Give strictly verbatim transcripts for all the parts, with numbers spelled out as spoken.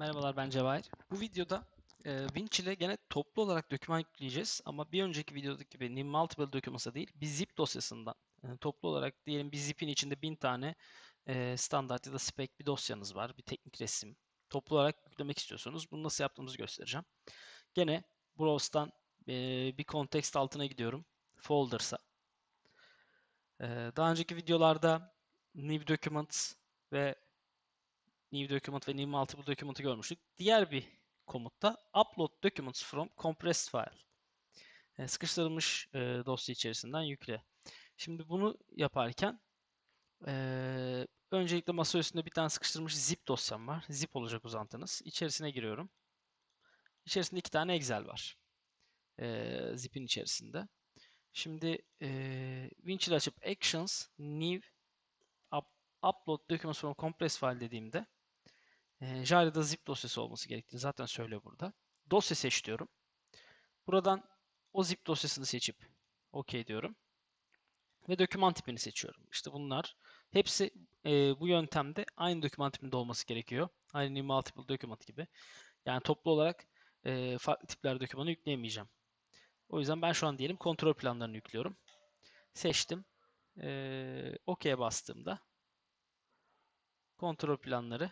Merhabalar, ben Cevahir. Bu videoda e, Winch ile gene toplu olarak doküman yükleyeceğiz ama bir önceki videodaki gibi Nim Multiple Documents'a değil bir zip dosyasından e, toplu olarak diyelim bir zipin içinde bin tane e, standart ya da spec bir dosyanız var, bir teknik resim. Toplu olarak yüklemek istiyorsanız bunu nasıl yaptığımızı göstereceğim. Gene Browse'dan e, bir context altına gidiyorum. Folders'a. E, daha önceki videolarda New Documents ve New Document ve New Multiple Document'ı görmüştük. Diğer bir komutta Upload Documents from Compressed File. Yani sıkıştırılmış e, dosya içerisinden yükle. Şimdi bunu yaparken e, öncelikle masa üstünde bir tane sıkıştırılmış zip dosyam var. Zip olacak uzantınız. İçerisine giriyorum. İçerisinde iki tane Excel var. E, zip'in içerisinde. Şimdi e, Winch açıp Actions, New, up, Upload Documents from Compressed File dediğimde E, Jare'da zip dosyası olması gerektiğini zaten söylüyor burada. Dosya seç diyorum. Buradan o zip dosyasını seçip OK diyorum. Ve doküman tipini seçiyorum. İşte bunlar hepsi e, bu yöntemde aynı doküman tipinde olması gerekiyor. Aynı multiple document gibi. Yani toplu olarak e, farklı tipler dokümanı yükleyemeyeceğim. O yüzden ben şu an diyelim kontrol planlarını yüklüyorum. Seçtim. E, OK'ye bastığımda kontrol planları,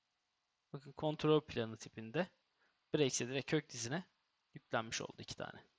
bakın kontrol planı tipinde Brex'e direkt kök dizine yüklenmiş oldu iki tane.